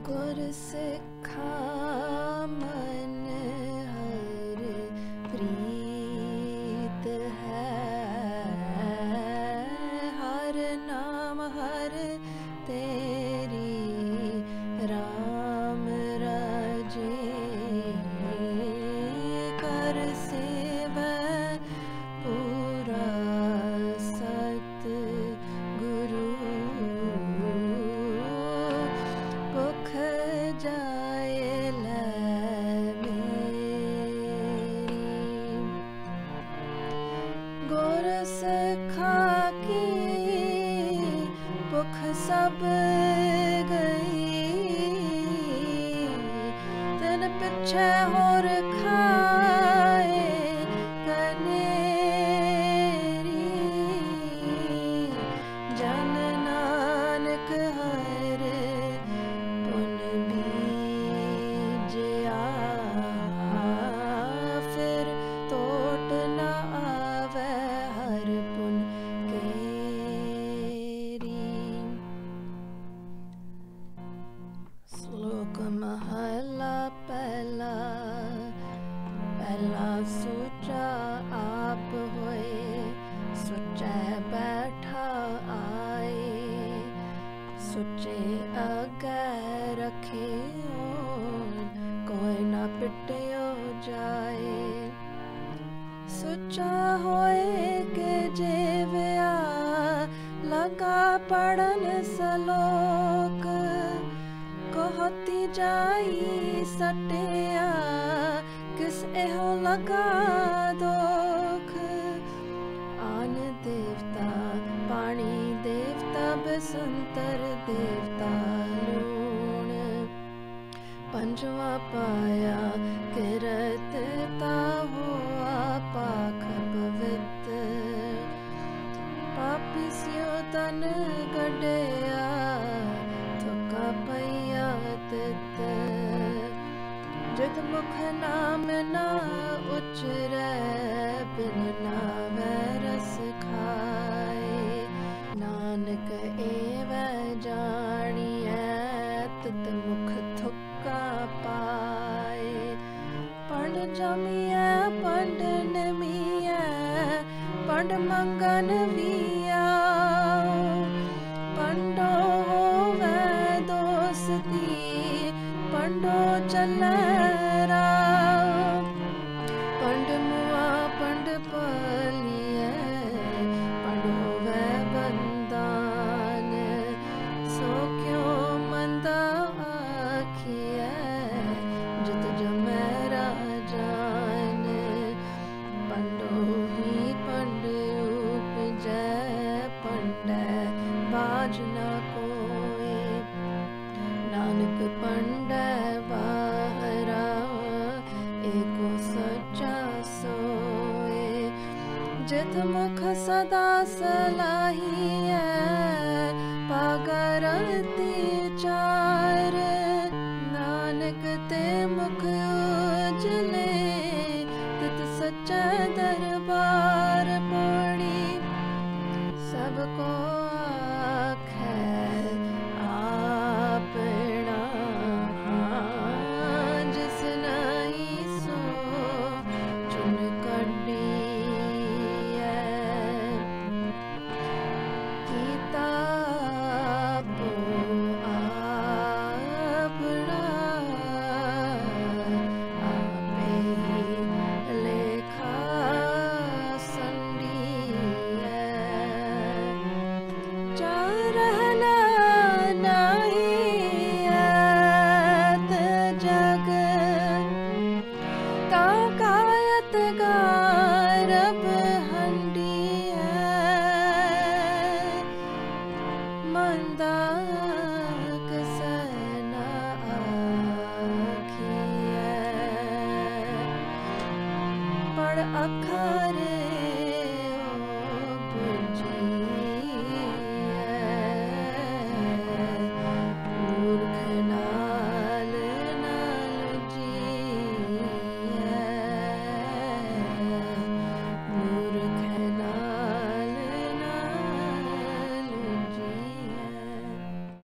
गुर सिखा मन हर प्रीत है, हर नाम हर तेरी राम राजे, कर सेवा पूरा सत गुरु, भुख जाए मेरी। गुर सिखा की भुख सब गई, तिन पिछे होर खाए कनेरी, जन नानक हर पुन बीजिया, फिर तोट न आवे हर पुन केरी। श्लोक महला पहला, पहला सोचा आप होए, सोचे बैठा आए, सोचे अगे रखे कोई ना पिटियो जाए, सोचा होए के जेविया लगा पढ़न सलोक, कहती जाई सटिया किस एहो लगा दोख। आन देवता पानी देवता बसंतर देवता लूण, पंजवा पाया किरतता हुआ पाख पवित्र, पापी स्यो तन गढ़या थका पया तित, जित मुख नाम ना उचरै बिन नावै रस खाए, नानक एवै जानियै तित मुख थुका पाए। पंड जमियै पंड नमियै पंड मंगन विया, पंडो होवै दोस्ती पंडो चलै राव, पंड मुआ पंड पलियै पंड होवै बंदान, सो क्यों मंदा आखियै जित जमै राजान, पंडो ही पंड उपजै पंडै बाज न कोय, नानक पंडै बाहरा एको सच्चा सोए, जित मुख सदा सलाहियै पागरति चार, नानक ते मुख उजले तित सच्चा दरबार पड़ी, सबको आखै आपना जिस नहीं सो चुन कढ़ियै, कीता आपो आपना आपे लेखा संडियै, चारहना नाही ऐत जग, ताकायत गारब हंडियै, मंदा